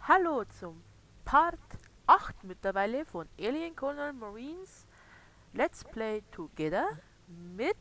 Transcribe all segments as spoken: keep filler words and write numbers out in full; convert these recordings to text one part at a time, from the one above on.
Hallo zum Part acht mittlerweile von Alien Colonial Marines Let's Play Together mit...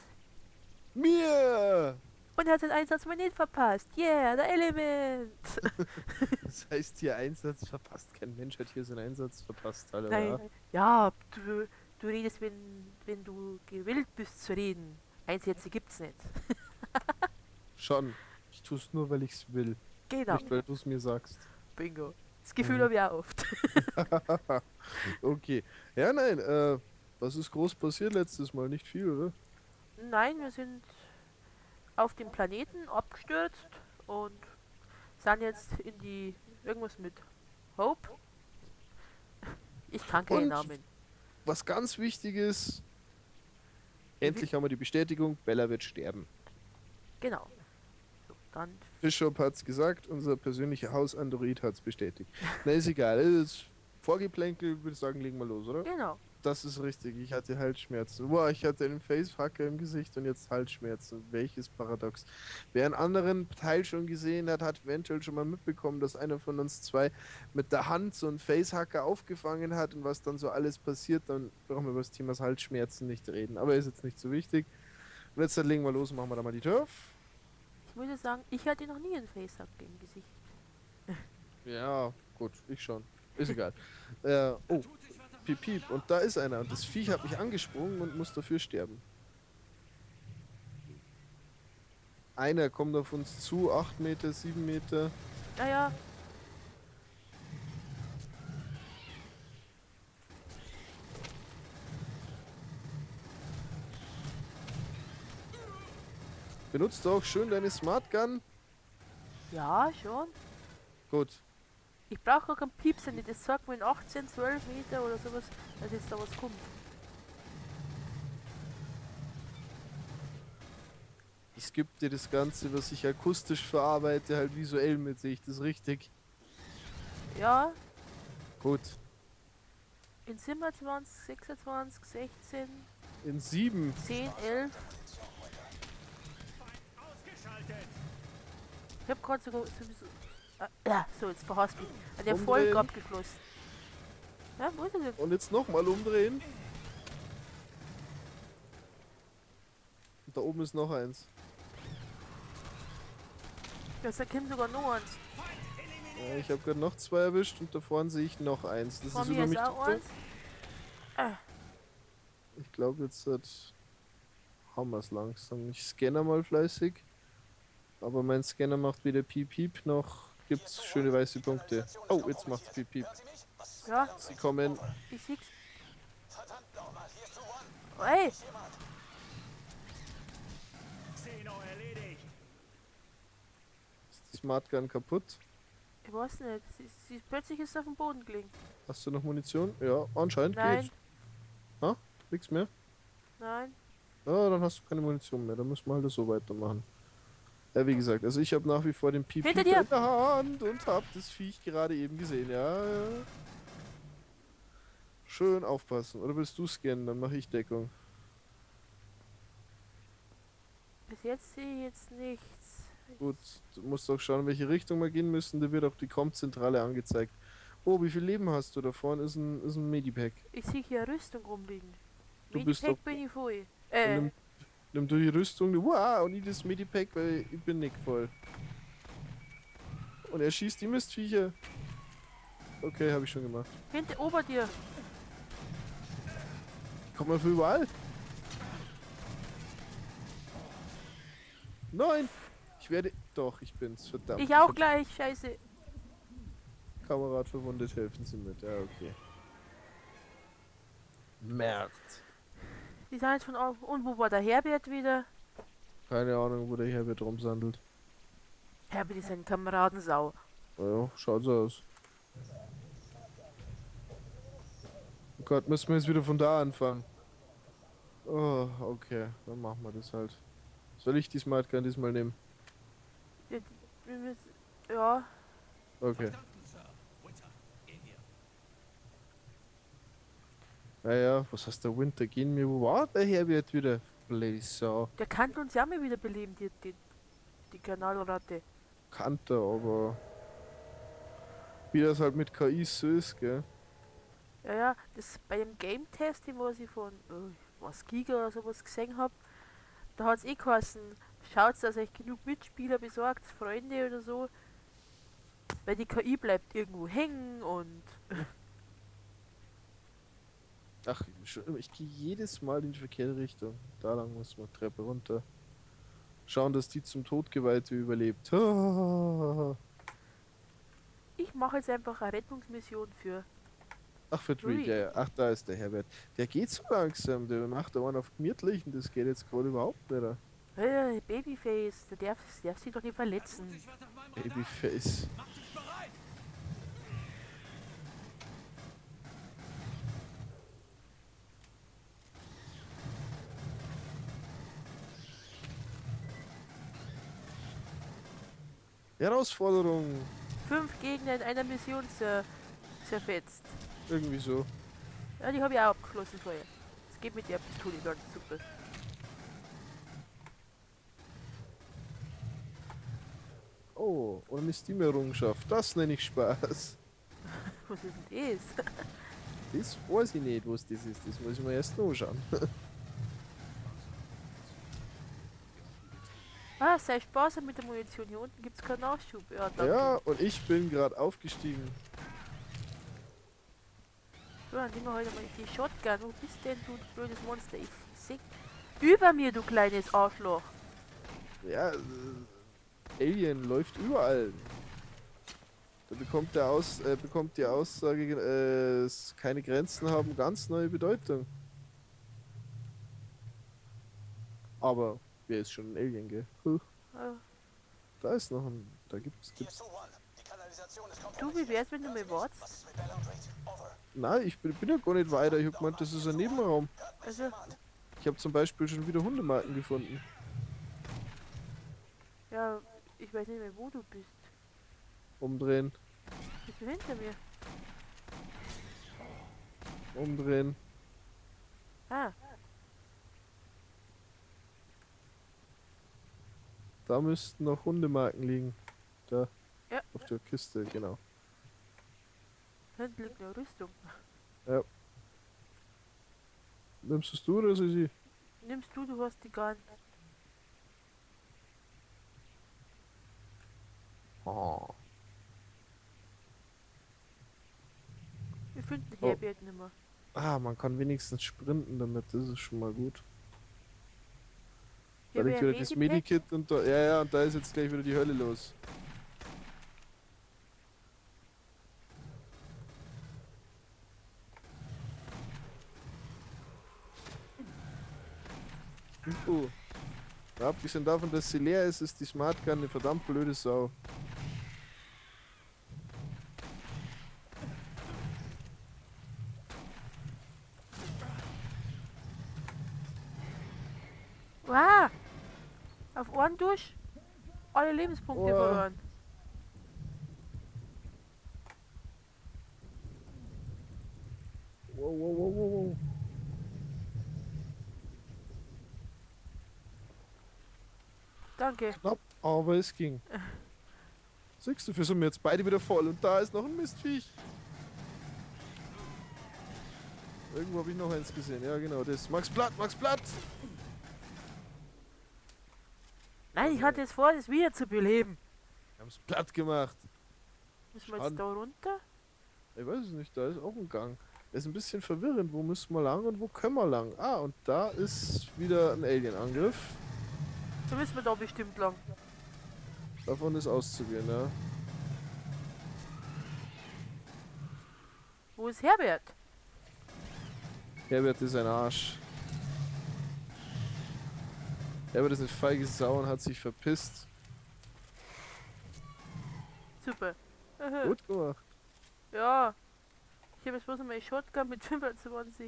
Mir! Und er hat den Einsatz mal nicht verpasst. Yeah, der Element! Das heißt hier Einsatz verpasst. Kein Mensch hat hier seinen Einsatz verpasst. Hallo, Nein, ja. ja, du, du redest, wenn, wenn du gewillt bist zu reden. Einsätze gibt's nicht. Schon. Ich tue es nur, weil ich es will. Genau, Nicht, weil du es mir sagst. bingo. Das Gefühl Mhm. habe ich auch oft. Okay. Ja, nein, äh, was ist groß passiert letztes Mal? Nicht viel, oder? Nein, wir sind auf dem Planeten abgestürzt und sind jetzt in die... irgendwas mit Hope. Ich kann keinen Und Namen. was ganz wichtig ist, Wie wi- endlich haben wir die Bestätigung, Bella wird sterben. Genau. So, dann... Bishop hat's gesagt, unser persönlicher Hausandroid hat's bestätigt. Na, ist egal. Das ist Vorgeplänkel, würde ich sagen, legen wir los, oder? Genau. Das ist richtig. Ich hatte Halsschmerzen. Boah, ich hatte einen Facefucker im Gesicht und jetzt Halsschmerzen. Welches Paradox. Wer einen anderen Teil schon gesehen hat, hat eventuell schon mal mitbekommen, dass einer von uns zwei mit der Hand so einen Facehacker aufgefangen hat und was dann so alles passiert. Dann brauchen wir über das Thema Halsschmerzen nicht reden. Aber ist jetzt nicht so wichtig. Und jetzt dann legen wir los und machen wir da mal die Tür auf. Ich muss ja sagen, ich hatte noch nie einen Facehack im Gesicht. Ja, gut, ich schon. Ist egal. Äh, oh, piep, piep. Und da ist einer. Und das Viech hat mich angesprungen und muss dafür sterben. Einer kommt auf uns zu, acht Meter, sieben Meter. Naja, Benutzt du auch schön deine Smart Gun? ja, schon. Gut. Ich brauche gar keinen Piepser nicht. Das sagt mir in achtzehn, zwölf Meter oder sowas, dass jetzt da was kommt. Es gibt dir das Ganze, was ich akustisch verarbeite, halt visuell mit, sehe ich das richtig? Ja, Gut. in siebenundzwanzig, sechsundzwanzig, sechzehn, In sieben. zehn, elf. Ich hab gerade sogar sowieso... Ah, ja, so, jetzt verhasst mich. An der Erfolg Umdrehen. abgeschlossen. Ja, wo ist er denn? Und jetzt nochmal umdrehen. Und da oben ist noch eins. Ja, da kommt sogar noch eins. Ja, ich habe gerade noch zwei erwischt und da vorne sehe ich noch eins. Das Vor ist mir über ist mich auch drüber. eins. Ah, Ich glaube, jetzt hat... haben wir es langsam. Ich scanne mal fleißig. Aber mein Scanner macht weder Piep Piep noch gibt's schöne weiße Punkte. Oh, jetzt macht's Piep Piep. ja, Sie kommen. ich sieh's. Oh, ey, Ist die Smart Gun kaputt? ich weiß nicht. Sie, sie, plötzlich ist sie auf dem Boden gelegen. Hast du noch Munition? Ja, anscheinend Nein, geht's. Ha? Nix mehr? nein. Ja, dann hast du keine Munition mehr. Dann müssen wir halt so weitermachen. Ja, wie gesagt, also ich habe nach wie vor den Piep Hinter Piep dir! in der Hand und habe das Viech gerade eben gesehen. Ja, ja. Schön aufpassen. Oder willst du scannen? Dann mache ich Deckung. Bis jetzt sehe ich jetzt nichts. Gut, du musst auch schauen, in welche Richtung wir gehen müssen. Da wird auch die Com-Zentrale angezeigt. Oh, wie viel Leben hast du? Da vorne ist ein, ist ein Medipack. Ich sehe hier Rüstung rumliegen. Du bist doch. Medipack bin ich voll. Dann Äh, nimm, nimm du die Rüstung. Wow, und ich das Medipack, weil ich bin nicht voll. Und er schießt die Mistviecher. Okay, habe ich schon gemacht. hinter, ober dir. Kommt man für überall? Nein! Ich werde. Doch, ich bin's. Verdammt. Ich auch hab gleich, scheiße. Kamerad verwundet. Helfen Sie mit. Ja, okay. Merkt. Die sind jetzt von auf. Und wo war der Herbert wieder? Keine Ahnung, wo der Herbert rumsandelt. Herbert ist ein Kameradensau. Ja, schaut so aus. Oh Gott, müssen wir jetzt wieder von da anfangen. Oh, okay. Dann machen wir das halt. Soll ich die Smart Gun diesmal nehmen? Ja, die- wir müssen, ja, Okay. Naja, was heißt der Winter? Gehen wir. Wo war der Herbert wieder? Blazer. der kann uns ja mal wieder beleben, die, die, die Kanalratte. Kannte, aber. Wie das halt mit K I so ist, gell? Ja, ja, das bei dem Game-Testing, was ich von äh, was Giga oder sowas gesehen habe, da hat es eh geheißen, schaut, dass euch genug Mitspieler besorgt, Freunde oder so, weil die K I bleibt irgendwo hängen und Ach, schon- ich gehe jedes Mal in die verkehrte Richtung. Da lang muss man Treppe runter. Schauen, dass die zum Todgeweihte überlebt. ich mache jetzt einfach eine Rettungsmission für Ach, für Treat, ja, Reed. ja. Ach, da ist der Herbert. Der geht so langsam, der macht da einen auf gemütlich und das geht jetzt gerade überhaupt nicht. Hey, Babyface, der darf, darf sich doch nicht verletzen. Babyface. Herausforderung. Fünf Gegner in einer Mission zer zerfetzt. Irgendwie so. Ja, die habe ich auch abgeschlossen vorher. Es geht mit der Pistole ganz super. Oh, und eine Steam-Errungenschaft. Das nenne ich Spaß. Was ist denn das? Das weiß ich nicht, was das ist. Das muss ich mir erst noch anschauen. Ah, sei sparsam mit der Munition. Hier unten gibt es keinen Nachschub. Ja, danke. Ja, und ich bin gerade aufgestiegen. So, dann nehmen wir heute mal die Shotgun. Wo bist denn du, du blödes Monster? Ich seh über mir, du kleines Arschloch. Ja, äh, Alien läuft überall. Da bekommt, der Aus, äh, bekommt die Aussage, äh, es keine Grenzen haben, ganz neue Bedeutung. Aber wer ist schon ein Alien, gell? Huh, Ah, da ist noch ein. Da gibt's. gibt's. du, wie wär's, wenn du mir wartest? Nein, ich bin, bin ja gar nicht weiter. Ich hab gemeint, das ist ein Nebenraum. Also, Ich habe zum Beispiel schon wieder Hundemarken gefunden. ja, ich weiß nicht mehr, wo du bist. Umdrehen, Bist du hinter mir? umdrehen. Ah, Da müssten noch Hundemarken liegen. Da, ja, auf der Kiste, genau. hinten liegt eine Rüstung. Ja. Nimmst es du oder soll ich? Nimmst du, du hast die Gun. Oh. Wir finden Oh. Herbert nimmer. Ah, man kann wenigstens sprinten damit, das ist schon mal gut. Da Hier liegt wäre wieder das Medikit. Medikit und da, ja, ja, und da ist jetzt gleich wieder die Hölle los. Uh. Abgesehen davon, dass sie leer ist, ist die Smart Gun eine verdammt blöde Sau. Wow! Auf einen durch alle Lebenspunkte Oh. verloren. Wow, wow, wow, wow, wow. Danke. Knapp, aber es ging. Siehst du, wir sind jetzt beide wieder voll und da ist noch ein Mistviech. Irgendwo habe ich noch eins gesehen. Ja, genau, das. Max Blatt, Max Blatt! Nein, ich hatte jetzt vor, das wieder zu beleben. Wir haben es platt gemacht. Müssen wir Schade. jetzt da runter? Ich weiß es nicht, da ist auch ein Gang. Das ist ein bisschen verwirrend. Wo müssen wir lang und wo können wir lang? Ah, und da ist wieder ein Alien-Angriff. So müssen wir da bestimmt lang. Davon ist auszugehen, ja. Wo ist Herbert? Herbert ist ein Arsch. Herbert ist eine feige Sau und hat sich verpisst. Super. Gut gemacht. Ja. Ich habe jetzt bloß einmal eine Shotgun mit fünfundzwanzig.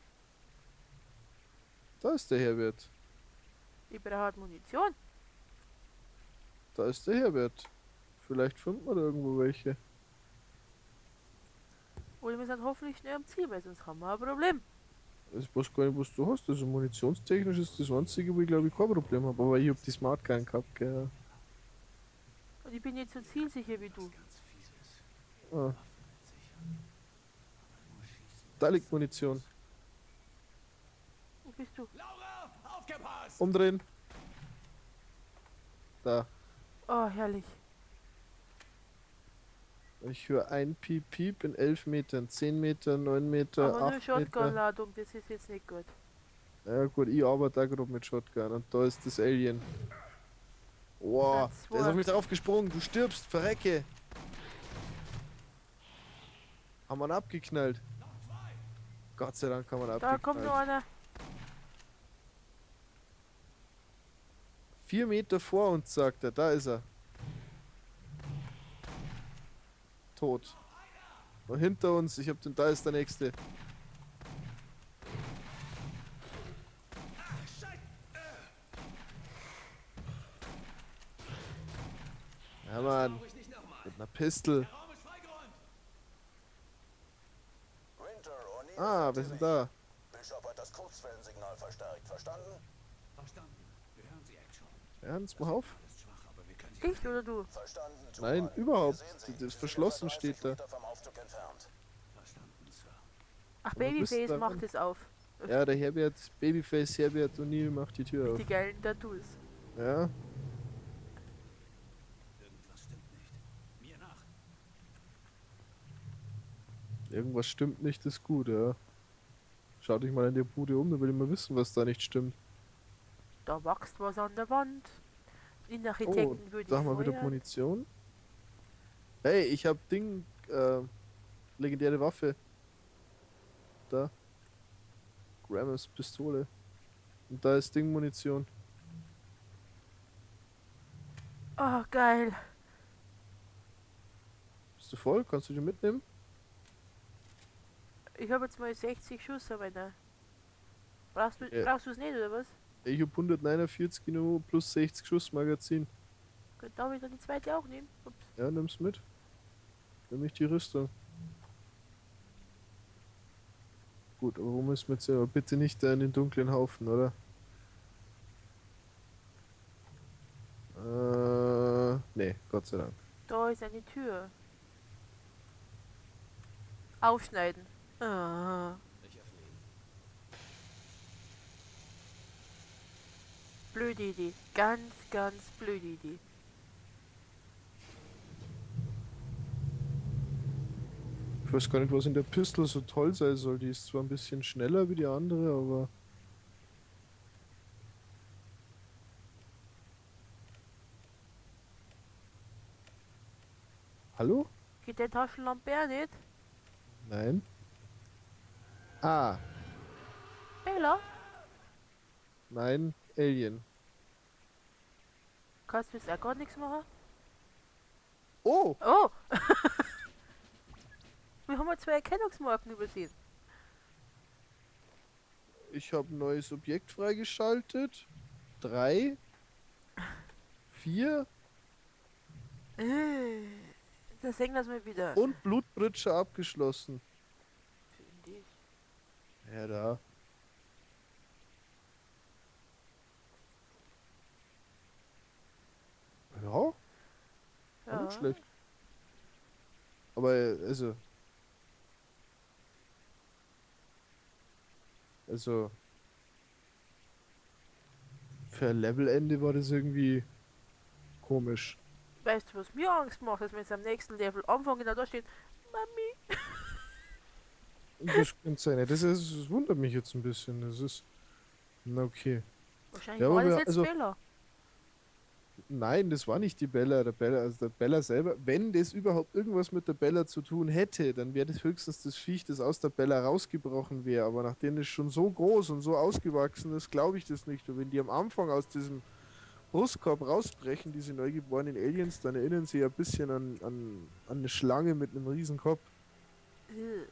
Da ist der Herbert. Ich brauche halt Munition. Da ist der Herbert. Vielleicht finden wir da irgendwo welche. Oder wir sind hoffentlich schnell am Ziel, weil sonst haben wir ein Problem. Ich weiß gar nicht, was du hast. Also munitionstechnisch ist das einzige, wo ich glaube ich kein Problem habe. Aber ich habe die Smart Gun gehabt, gell. Und ich bin nicht so zielsicher wie du. Ah, da liegt Munition. Wo bist du? Laura, aufgepasst! Umdrehen. Da. Oh, herrlich. Ich höre ein Piep Piep in elf Metern, zehn Meter, neun Meter, Aber nur acht Meter. Shotgun-Ladung, das ist jetzt nicht gut. Ja gut, ich arbeite da gerade mit Shotgun und da ist das Alien. Wow, Sind der ist zwei. auf mich drauf gesprungen. Du stirbst, verrecke. Haben wir ihn abgeknallt. Gott sei Dank haben wir ihn Da kommt noch abgeknallt. einer. Vier Meter vor uns, sagt er. Da ist er. Tot. Und hinter uns, ich hab den, da ist der nächste. Ja Mann, Ich nicht nochmal. mit einer Pistol. Der Raum ist freigeräumt. Winter, O'Neill, Ah, wir sind da. Bishop hat das Kurzwellensignal verstärkt. Verstanden? Verstanden. Wir hören sie, Action. Ernst, mach auf. Alles schwach, aber wir können sie Ich oder du? Verstanden. Nein, Turan. überhaupt. Wir sehen Sie. Das Sie sind verschlossen etwa dreißig steht da. Meter vom Aufzug entfernt. verstanden, Sir. Ach, Aber bist Babyface da macht ran? es auf. Ja, der Herbert, Babyface Herbert O'Neill macht die Tür Mit auf. die geilen Tattoos. Ja, Irgendwas stimmt nicht. Mir nach. irgendwas stimmt nicht, ist gut, ja. Schau dich mal in der Bude um, dann will ich mal wissen, was da nicht stimmt. Da wächst was an der Wand. In Oh, Architekten würde da ich haben wir wieder feuern. Munition. Hey, ich hab Ding, äh, legendäre Waffe. Da. Grammars Pistole. Und da ist Ding Munition. Oh, geil. Bist du voll? Kannst du die mitnehmen? Ich habe jetzt mal sechzig Schuss, aber ne. Brauchst du Ja. brauchst du es nicht, oder was? Ich hab hundertneunundvierzig genau plus sechzig Schuss Magazin. Gut, darf ich dann die zweite auch nehmen? Ups. Ja, nimm's mit. Nämlich die Rüstung. Gut, aber wo müssen wir jetzt hin? Aber bitte nicht da in den dunklen Haufen, oder? Äh, nee, Gott sei Dank. Da ist eine Tür. Aufschneiden. Ah, Ich öffne ihn. blöde Idee. Ganz, ganz blöde Idee. Ich weiß gar nicht, was in der Pistol so toll sein soll. Die ist zwar ein bisschen schneller wie die andere, aber... Hallo? Geht der Taschenlampe auch nicht? Nein. Ah, Bella, nein, Alien. kannst du jetzt auch gar nichts machen? Oh! Oh! Wir haben ja zwei Erkennungsmarken übersehen. Ich habe ein neues Objekt freigeschaltet. Drei. Vier. Äh, Das sehen wir mal wieder. Und Blutpritsche abgeschlossen. Finde ich. Ja, da. Ja, war Ja. nicht schlecht. Aber, äh, also. Also. Für ein Levelende war das irgendwie komisch. Weißt du, was mir Angst macht, dass wir jetzt am nächsten Level anfangen und da steht Mami. Das könnte sein. Ja, das, ist, das wundert mich jetzt ein bisschen. Das ist. Na okay. Wahrscheinlich Ja, war aber das wir- jetzt also- Bella. Nein, das war nicht die Bella. Der Bella, also der Bella selber, wenn das überhaupt irgendwas mit der Bella zu tun hätte, dann wäre das höchstens das Viech, das aus der Bella rausgebrochen wäre. Aber nachdem es schon so groß und so ausgewachsen ist, glaube ich das nicht. Und wenn die am Anfang aus diesem Brustkorb rausbrechen, diese neugeborenen Aliens, dann erinnern sie ja ein bisschen an, an, an eine Schlange mit einem riesen Kopf. Äh,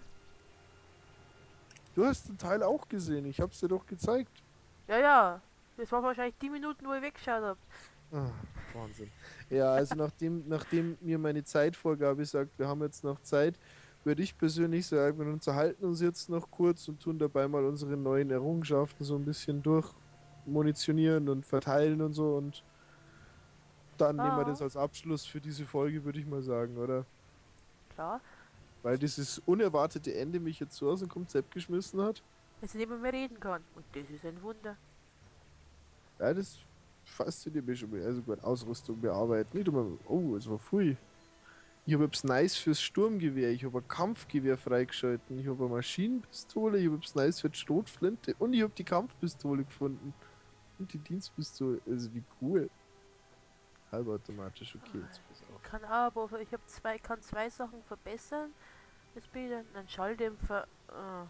Du hast den Teil auch gesehen, ich hab's dir doch gezeigt. Ja, ja. Das war wahrscheinlich die Minuten, wo ich weggeschaut habe. Ah, Wahnsinn. Ja, also nachdem, nachdem mir meine Zeitvorgabe sagt, wir haben jetzt noch Zeit, würde ich persönlich sagen, wir unterhalten uns jetzt noch kurz und tun dabei mal unsere neuen Errungenschaften so ein bisschen durchmunitionieren und verteilen und so und dann nehmen wir Ah. das als Abschluss für diese Folge, würde ich mal sagen, oder? klar. Weil dieses unerwartete Ende mich jetzt so aus dem Konzept geschmissen hat. Dass ich nicht mehr, mehr reden kann. Und das ist ein Wunder. Ja, das fasziniert mich schon mal. Also gut, Ausrüstung bearbeiten. Nicht immer, oh, es war pfui. Ich habe jetzt nice fürs Sturmgewehr, ich habe ein Kampfgewehr freigeschalten, ich habe eine Maschinenpistole, ich habe jetzt nice für die Schrotflinte und ich habe die Kampfpistole gefunden. Und die Dienstpistole, also wie cool. Halbautomatisch, okay, jetzt pass auf. Kann aber, ich habe zwei, kann zwei Sachen verbessern. Jetzt bin ich dann ein Schalldämpfer. Äh,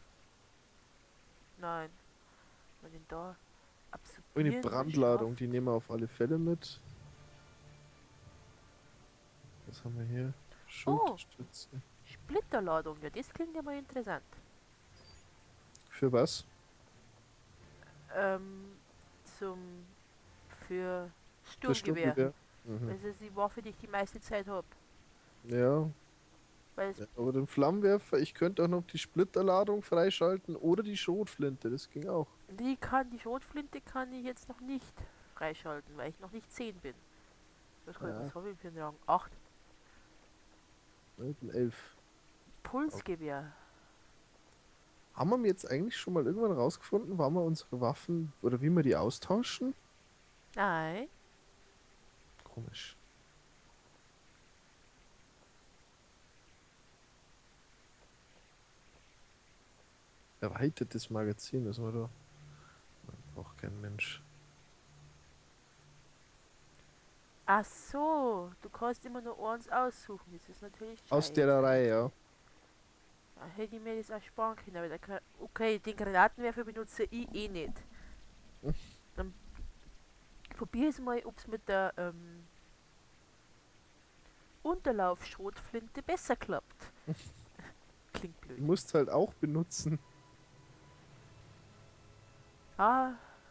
nein. Was denn da? Und Absorbieren. die Brandladung, die nehmen wir auf alle Fälle mit. Was haben wir hier? Schulterstütze. Splitterladung, ja, das klingt ja mal interessant. Für was? Ähm, zum. Für Das Sturmgewehr. Sturmgewehr. Mhm. Das ist die Waffe, die ich die meiste Zeit habe. Ja, Weil es ja, aber den Flammenwerfer, ich könnte auch noch die Splitterladung freischalten oder die Schrotflinte, das ging auch. die kann, die Schrotflinte kann ich jetzt noch nicht freischalten, weil ich noch nicht zehn bin. Was, Ja. was habe ich für einen Rang? acht. Ne, Ich bin elf. Pulsgewehr. Haben wir jetzt eigentlich schon mal irgendwann rausgefunden, wann wir unsere Waffen oder wie wir die austauschen? Nein. Komisch. Erweitertes Magazin, das war da. Man braucht kein Mensch. Ach so, du kannst immer nur eins aussuchen. Das ist natürlich Aus scheiße. der Reihe, ja. Da hätte ich mir das auch sparen können. Aber der Gra- okay, den Granatenwerfer benutze ich eh nicht. Dann probier es mal, ob es mit der ähm, Unterlaufschrotflinte besser klappt. Klingt Du blöd. musst halt auch benutzen. Ah,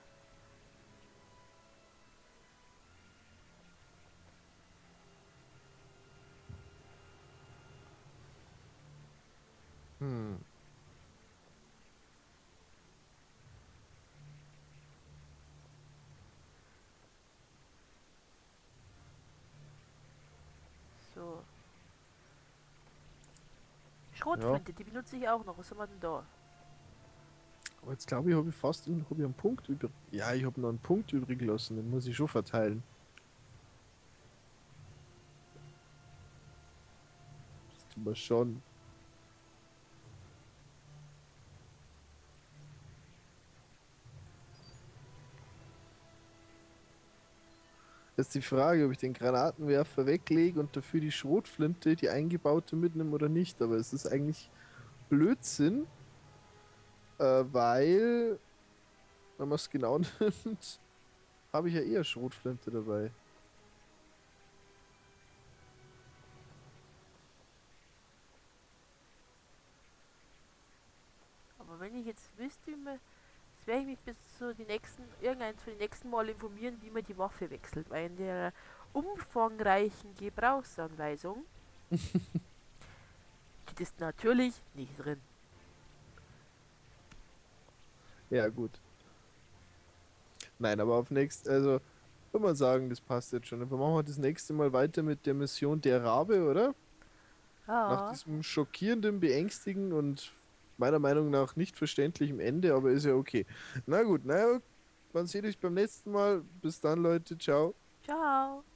Hm. so. Schrotflinte, die benutze ich auch noch. Was haben wir denn da? Aber jetzt glaube ich, habe ich fast einen, hab ich einen Punkt übrig. Ja, ich habe noch einen Punkt übrig gelassen, den muss ich schon verteilen. Das tun wir schon. Jetzt die Frage, ob ich den Granatenwerfer weglege und dafür die Schrotflinte, die eingebaute, mitnehme oder nicht. Aber es ist eigentlich Blödsinn, äh, weil, wenn man es genau nimmt, habe ich ja eher Schrotflinte dabei. Aber wenn ich jetzt wüsste, wie man. Jetzt werde ich mich bis zu die nächsten, irgendein zu den nächsten Mal informieren, wie man die Waffe wechselt. Weil in der umfangreichen Gebrauchsanweisung steht es natürlich nicht drin. Ja, gut. Nein, aber auf nächst, also, würde man sagen, das passt jetzt schon. Aber machen wir das nächste Mal weiter mit der Mission Der Rabe, oder? Nach Ja. diesem schockierenden, beängstigenden und meiner Meinung nach nicht verständlichem Ende, aber ist ja okay. Na gut, naja, man sieht euch beim nächsten Mal. Bis dann, Leute. Ciao. Ciao.